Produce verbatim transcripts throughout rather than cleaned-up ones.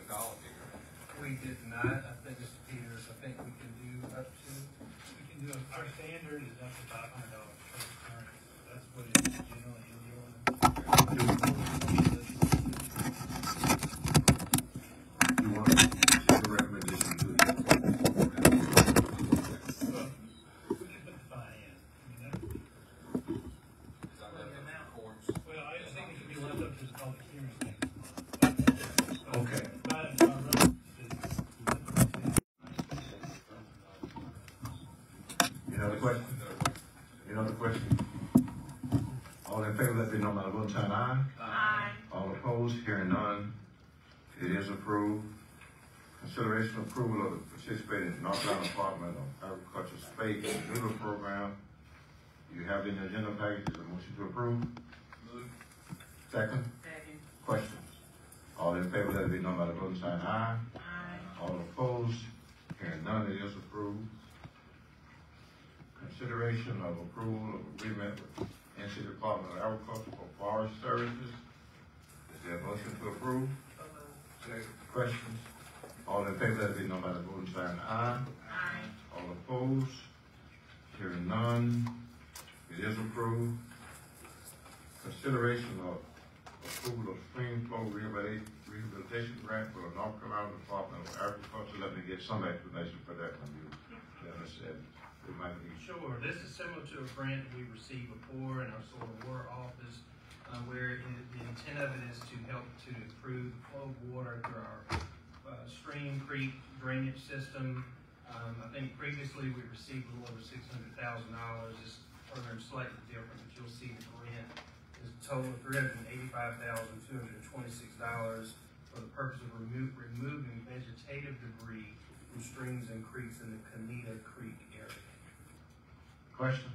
the dollar figure? We did not. I think, Mister Peters, I think we can do up to, We can do, a- our standard is up to five hundred dollars per occurrence. That's what it is generally in the ordinance. You want to take a recommendation to it? Well, we can put the fine in. I mean, that, Is that the amount forms? well, I think it should be left up to the public hearing thing. Okay. But, uh, Any other question? Any other question? All in favor, let me know by the vote sign aye. Aye. All opposed, hearing none, it is approved. Consideration approval of the participating in North Carolina Department of Agriculture Space and Noodle Program. You have in the agenda package, is a motion to approve? Move. Second? Second. Questions? All in favor, let it be known by the vote sign aye. Aye. All opposed, hearing none, it is approved. Consideration of approval of agreement with N C Department of Agriculture for Forest Services. Is there a motion to approve? Questions? All in favor, let it be known by the voting sign aye. Aye. All opposed, hearing none, it is approved. Consideration of approval of stream flow rehabilitation rehabilitation grant for the North Carolina Department of Agriculture. Let me get some explanation for that one. You, yeah, Miz Evans. It might be. sure, this is similar to a grant that we received before in our soil and water office, uh, where it, the intent of it is to help to improve the flow of water through our uh, stream, creek drainage system. Um, I think previously we received a little over six hundred thousand dollars. This program is slightly different, but you'll see the grant is a total of three hundred eighty-five thousand two hundred twenty-six dollars for the purpose of remo removing vegetative debris from streams and creeks in the Canita Creek area. Question?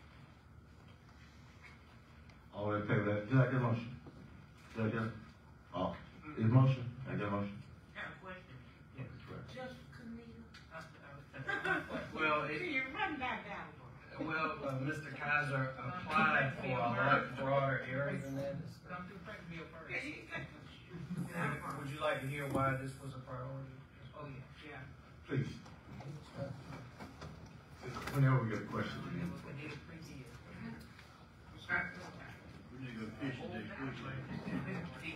All in favor, let, did I get a motion? Did I get it? Oh, is motion? Did I get a motion? Got a question. Yes. Just Camille. Well, Can it, you run that down? well, uh, Mister Kaiser applied for a lot broader area than that. Come to Frankville first. Would you like to hear why this was a priority? Oh, yeah, yeah. Please. Whenever we get a question. We did it pre-year. We need to go fishing next week.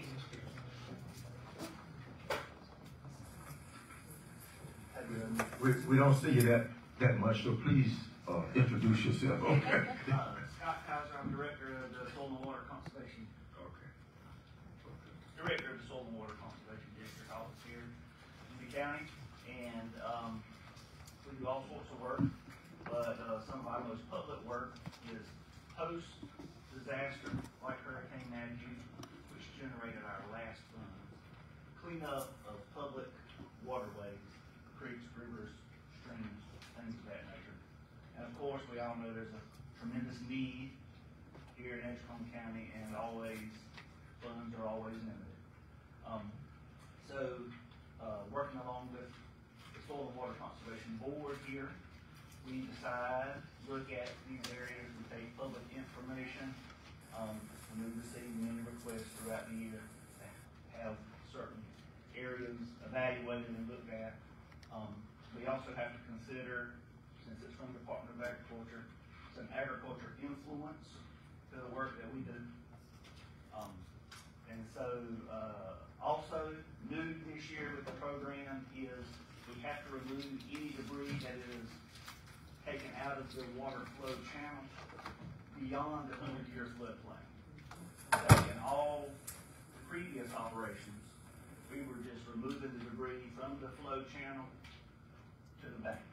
We, we don't see you that, that much, so please, uh, introduce yourself. Okay. Uh, Scott Kaiser, I'm Director of the Soil and Water Conservation, Okay. Director of the Soil and Water Conservation District Office here in the county, and, um, we do all sorts of work, but, uh, some of our most public work is post-disaster, like Hurricane Matthew, which generated our last funds, cleanup of public waterways, creeks, rivers, streams, things of that nature. And of course, we all know there's a tremendous need here in Edgecombe County, and always, funds are always limited. Um, so, uh, working along with the Soil and Water Conservation Board here, we decide, look at these areas, we take public information. Um, we receive many requests throughout the year to have certain areas evaluated and looked at. Um, we also have to consider, since it's from the Department of Agriculture, some agriculture influence to the work that we do. Um, and so, uh, also new this year with the program is we have to remove any debris that is taken out of the water flow channel beyond the hundred year floodplain. So in all previous operations, we were just removing the debris from the flow channel to the bank.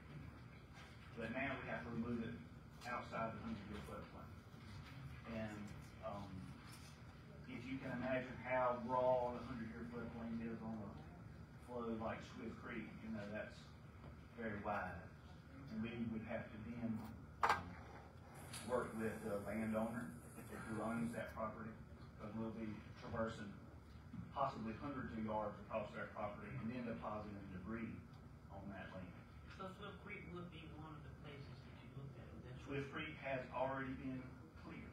But now we have to remove it outside the hundred year floodplain. And um, if you can imagine how broad a hundred year floodplain is on a flow like Swift Creek, you know, that's very wide. And we would have to then um, work with the landowner who owns that property, because we'll be traversing possibly hundreds of yards across their property and then depositing debris on that land. So Swift Creek would be one of the places that you looked at eventually? Swift Creek has already been cleared.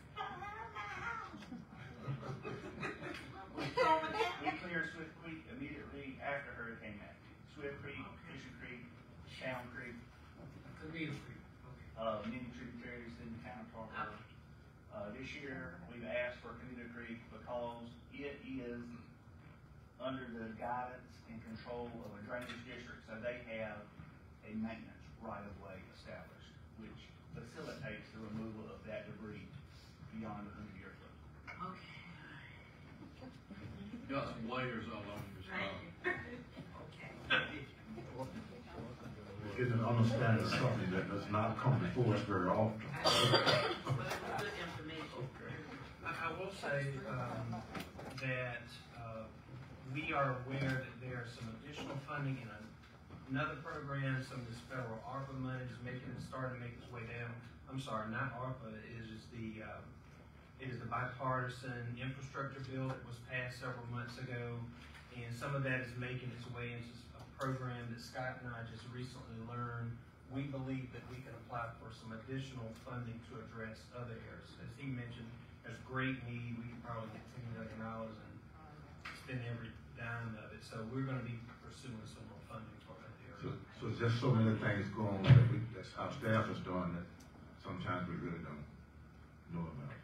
We cleared Swift Creek immediately Swift Creek, Fisher Creek, Town Creek, Canita Creek, okay. uh, many tributaries in the town of Park Road. Uh, this year, we've asked for Canita Creek because it is under the guidance and control of a drainage district, so they have a maintenance right-of-way established, which facilitates the removal of that debris beyond the hundred-year flood. Okay. You got some layers all over your Thank stuff. you. Okay. Get an understanding of something that does not come before us very often. But it was good information. I, I will say, um, that, uh, we are aware that there is some additional funding in a- another program, some of this federal ARPA money is making it, starting to make its way down. I'm sorry, not ARPA, it is the, um, it is the bipartisan infrastructure bill that was passed several months ago. And some of that is making its way into a program that Scott and I just recently learned. We believe that we can apply for some additional funding to address other areas. As he mentioned, there's great need, we could probably get ten million dollars and spend every dime of it. So we're gonna be pursuing some more funding for that So, area. so there's so many things going on that we, that our staff is doing that sometimes we really don't know about.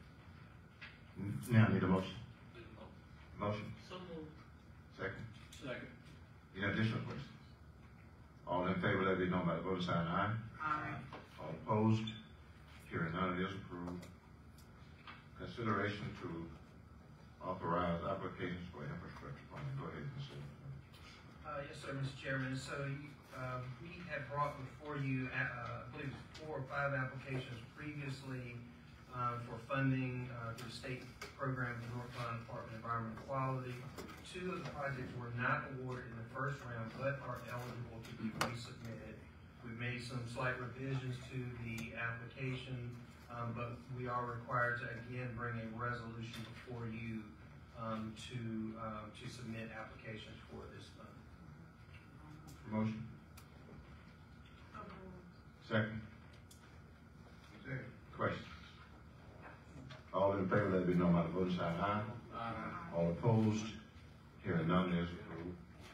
N- Now I need a motion. Motion, So moved. second. Second. Any additional questions? All in favor, let it be known by the voting sign aye. Aye. All opposed? Hearing none, it is approved. Consideration to authorize applications for infrastructure funding. Go ahead, Miz Uh, yes, sir, Mister Chairman. So, uh, we had brought before you, uh, I believe four or five applications previously, um, for funding, uh, through the state program of the North Carolina Department of Environmental Quality. Two of the projects were not awarded in the first round, but are eligible to be resubmitted. We've made some slight revisions to the application, um, but we are required to again bring a resolution before you, um, to, um, to submit applications for this fund. Motion, So moved. second. Questions? All in favor, let it be known by the voting sign aye. Aye. All opposed? Hearing none, it is approved.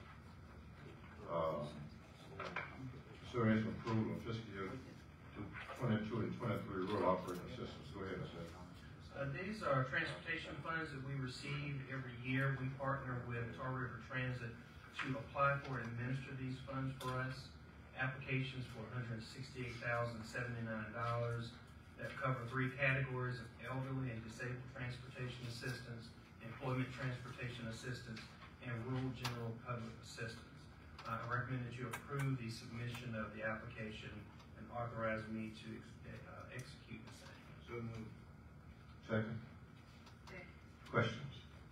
Uh, consideration of approval of fiscal year twenty-two and twenty-three rural operating assistance. Go ahead, sir. Uh, these are transportation funds that we receive every year. We partner with Tar River Transit to apply for and administer these funds for us. Applications for one hundred sixty-eight thousand seventy-nine dollars that cover three categories of elderly and disabled transportation assistance, employment transportation assistance, and rural general public assistance. Uh, I recommend that you approve the submission of the application and authorize me to uh, execute the same. So moved. Second. Second. Questions?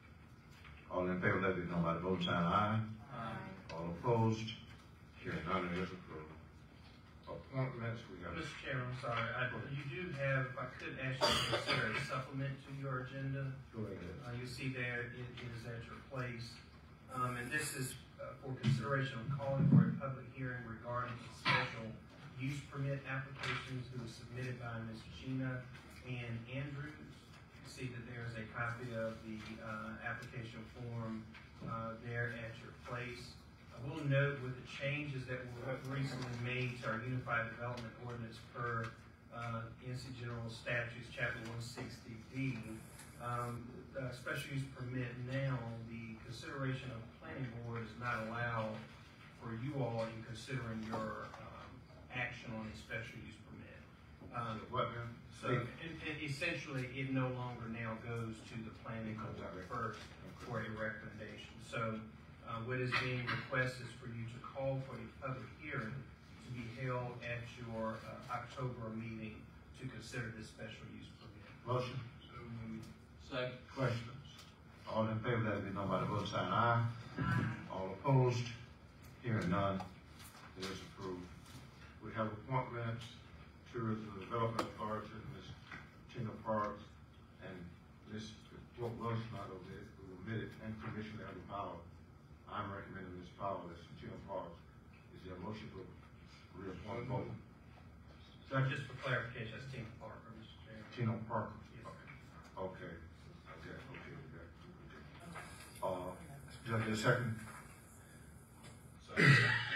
All in favor, let it be known by the voting sign aye. Aye. All opposed? Hearing none, it is approved. Appointments, we got. Mister Chairman, I'm sorry, I, you do have, if I could ask you to consider a supplement to your agenda. Go ahead. Uh, you see there, it, it is at your place. Um, and this is uh, for consideration of calling for a public hearing regarding a special use permit applications that was submitted by Miz Gina and Andrews. You see that there's a copy of the, uh, application form, uh, there at your place. I will note with the changes that were recently made to our Unified Development Ordinance per, uh, N C General Statutes, Chapter one sixty D, um, uh, special use permit now, the consideration of the planning board is not allowed for you all in considering your, um, action on a special use permit. Um, What now? so, and, and essentially, it no longer now goes to the planning board first for a recommendation. So, uh, what is being requested is for you to call for a public hearing to be held at your, uh, October meeting to consider this special use permit. Motion? So moved. Second. Questions? All in favor, let it be known by the voting sign aye. All opposed? Hearing none, it is approved. We have appointments to the Development Authority, Miz Tina Parks, and Miz what was not omitted, omitted, and Commissioner Elder Powell. I'm recommending Miz Powell as Tina Parks. Is there a motion to reappoint both? Second. Just for clarification, that's Tina Parker, Mister Chairman. Tina Parker. Yes, sir. Okay, okay, okay, okay, okay. Uh, Judge, a second?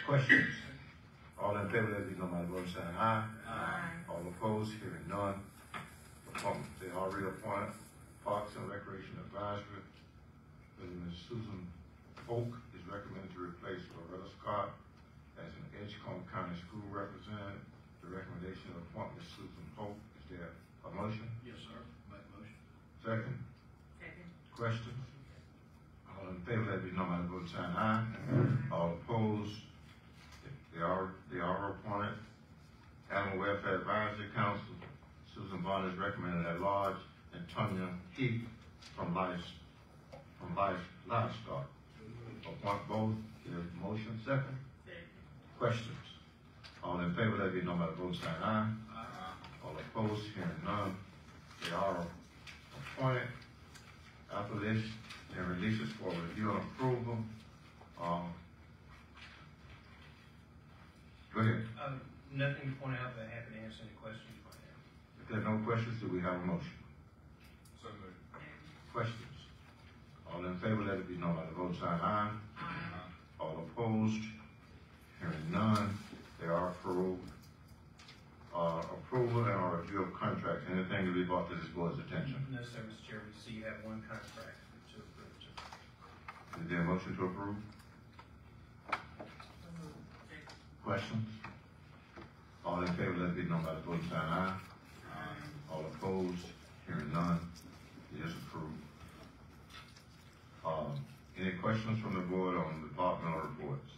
Questions? All in favor, let it be known by the vote saying aye. Aye. All opposed, hearing none. Appointment, they already appointed Parks and Recreation Advisory. Miz Susan Oak is recommended to replace Loretta Scott as an Edgecombe County School Representative. The recommendation of appointment is Susan Oak. Is there a motion? Yes, sir. Make motion. Second? Second. Questions? All in favor, let it be known by the vote sign aye. All opposed, they are, they are appointed. Animal Welfare Advisory Council, Susan Bond is recommended at large, and Tonya Heath from Life, from Life Livestock. Appoint both. There's motion. Second. Second. Questions? All in favor, let it be known by the vote sign aye. Aye. All opposed, hearing none. They are appointed. After this, they releases for review and approval. Um, go ahead. Um, nothing to point out, but happy to answer any questions you might have. If there are no questions, do we have a motion? So moved. Questions? All in favor, let it be known by the vote sign aye. Aye. All opposed, hearing none, they are approved. Uh, approval and or review of contracts, anything to be brought to this board's attention? No, sir, Mister Chairman, you see you have one contract to approve. to- Is there a motion to approve? So moved. Second. Questions? All in favor, let it be known by the vote sign aye. Aye. All opposed, hearing none, it is approved. Um, any questions from the board on the departmental reports?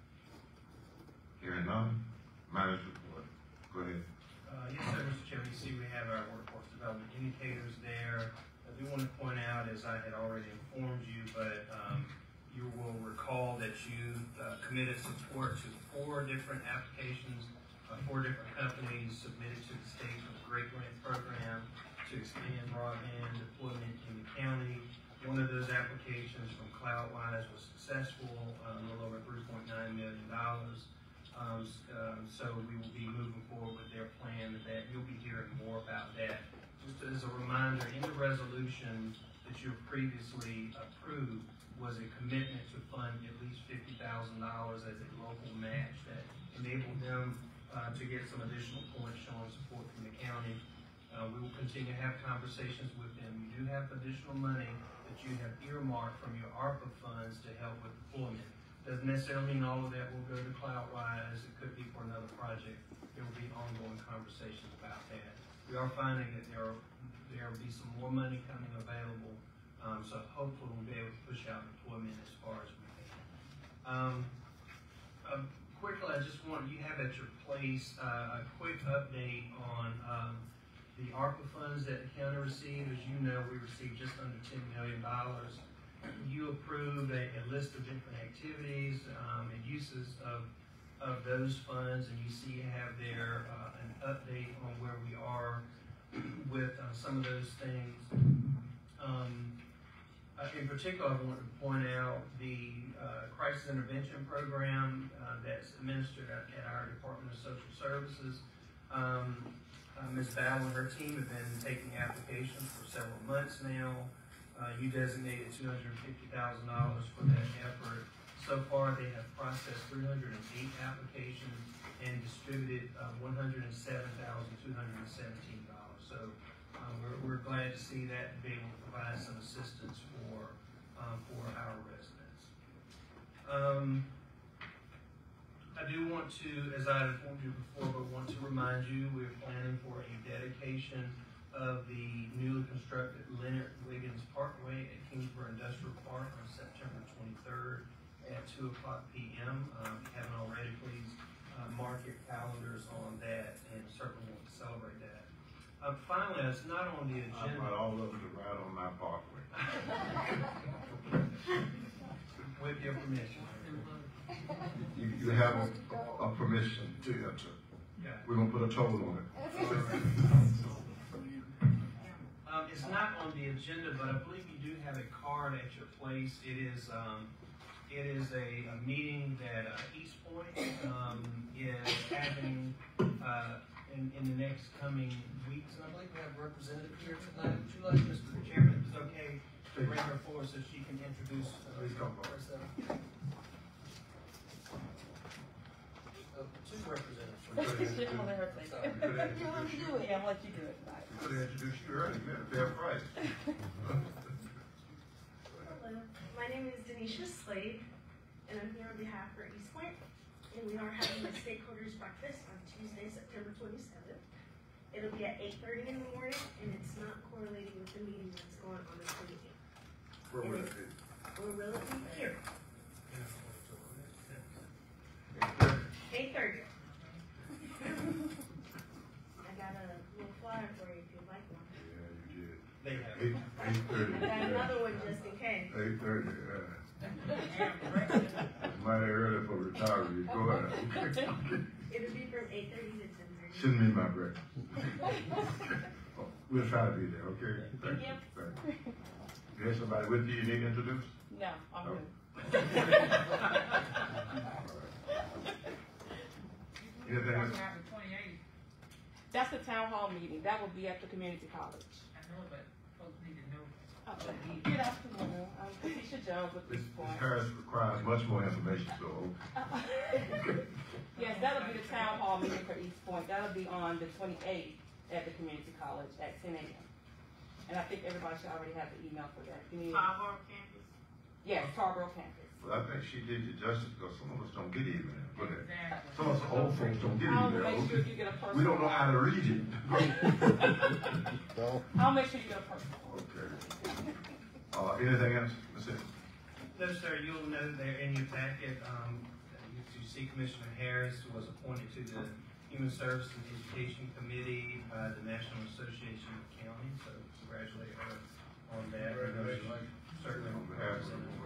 Hearing none, manager's report, go ahead. Uh, yes, sir, Mister Chairman, you see we have our workforce development indicators there. I do want to point out, as I had already informed you, but, um, you will recall that you, uh, committed support to four different applications, uh, four different companies submitted to the state for the Great Grant Program to expand broadband deployment in the county. One of those applications from Cloudwise was successful, um, a little over three point nine million dollars. Um, s- um, so we will be moving forward with their plan, that you'll be hearing more about that. Just as a reminder, in the resolution that you previously approved was a commitment to fund at least fifty thousand dollars as a local match that enabled them, uh, to get some additional points showing support from the county. Uh, we will continue to have conversations with them. You do have additional money that you have earmarked from your ARPA funds to help with deployment. Doesn't necessarily mean all of that will go to Cloudwise. It could be for another project. There will be ongoing conversations about that. We are finding that there are, there will be some more money coming available. Um, so hopefully we'll be able to push out deployment as far as we can. Um, um, quickly, I just want, you have at your place, uh, a quick update on, um, the ARPA funds that the county received. As you know, we received just under ten million dollars. You approved a, a list of different activities, um, and uses of, of those funds, and you see you have there, uh, an update on where we are with, uh, some of those things. Um, uh, in particular, I want to point out the, uh, crisis intervention program, uh, that's administered at, at our Department of Social Services. Um, uh, Miz Bowell and her team have been taking applications for several months now. Uh, you designated two hundred fifty thousand dollars for that effort. So far, they have processed three hundred eight applications and distributed uh, one hundred seven thousand two hundred seventeen dollars. So uh, we're, we're glad to see that and be able to provide some assistance for, um, for our residents. Um, I do want to, as I informed you before, but want to remind you, we're planning for a dedication of the newly constructed Leonard Wiggins Parkway at Kingsborough Industrial Park on September twenty-third at two o'clock P M Um, if you haven't already, please uh, mark your calendars on that, and certainly want to celebrate that. Uh, finally, it's not on the I agenda. brought all of them to ride on my parkway. With your permission. You, you have a, a permission to, to, Yeah. we're gonna put a toll on it. Um, it's not on the agenda, but I believe you do have a card at your place. It is, um, it is a, a meeting that, uh, East Point, um, is having, uh, in, in the next coming weeks. And I believe we have a representative here tonight. Would you like, Mister Chairman, if it's okay, to bring her forward so she can introduce uh, Please come forward. herself? representative. I'm gonna let her take We it. could have You want to introduced do you, it? Yeah, I'm gonna let you do it. Bye. we could have introduced you early, man, fair price. Hello, my name is Denisha Slade, and I'm here on behalf for East Point, and we are having a stakeholders breakfast on Tuesday, September twenty-seventh. It'll be at eight thirty in the morning, and it's not correlating with the meeting that's going on the twenty-eighth. Where will it be? Where will it be? Here, eight thirty. I got a little flyer for you if you'd like one. Yeah, you did. They have. Eight, eight thirty. I got another one just in case. Eight thirty, yeah. It's mighty early for retirees, go ahead. It'll be from eight thirty to ten thirty. Send me my breakfast. Oh, we'll try to be there, okay? Thank you, Yep. thank you. You have somebody with you you need to introduce? No, I'm Oh. good. Anything else? That's the town hall meeting. That will be at the community college. I know, but folks need to know. Okay. Good afternoon. I'm Keisha Jones with This, East this Point. Harris requires much more information, so. Yes, that'll be the town hall meeting for East Point. That'll be on the twenty-eighth at the community college at ten A M And I think everybody should already have the email for that. Community- Tarboro campus. Yes, Tarboro campus. Well, I think she did you justice because some of us don't get email. Go ahead. Exactly. Some of us old folks don't get I'll email. make sure you get a personal. We don't know how to read it. I'll make sure you get a personal. Okay. Uh, anything else, Miz Sims? No, sir, you'll know there in your packet, um, you you see Commissioner Harris was appointed to the Human Services and Education Committee by the National Association of Counties, so congratulate her on that. I know she Certainly. On behalf of the board.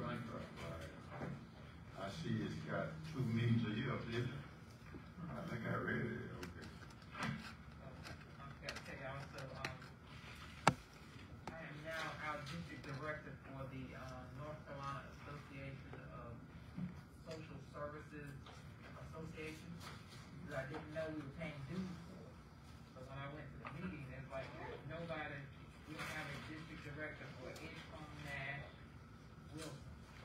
I see it's got two meetings a year, did it? I think I read it, okay. I've got to tell you also, um, I am now our district director for the, uh, North Carolina Association of Social Services Association, that I didn't know we were paying dues for. But when I went to the meeting, it's like, there's nobody, we don't have a district director for Edgecombe, Nash, Wilson.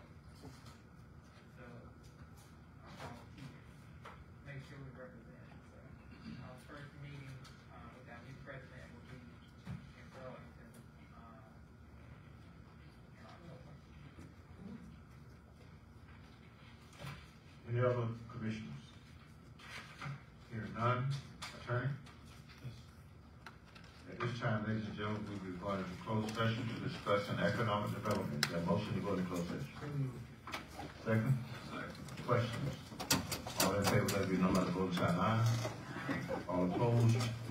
So, I'm gonna keep, make sure we represent, so, our first meeting, uh, with our new president will be in Burlington, uh, in October. Any other commissioners? Hearing none, attorney? At this time, ladies and gentlemen, we will be going into closed session to discuss an economic development. Is there a motion to go into closed session? Second? Questions? All in favor, let it be known by the vote sign aye. All opposed?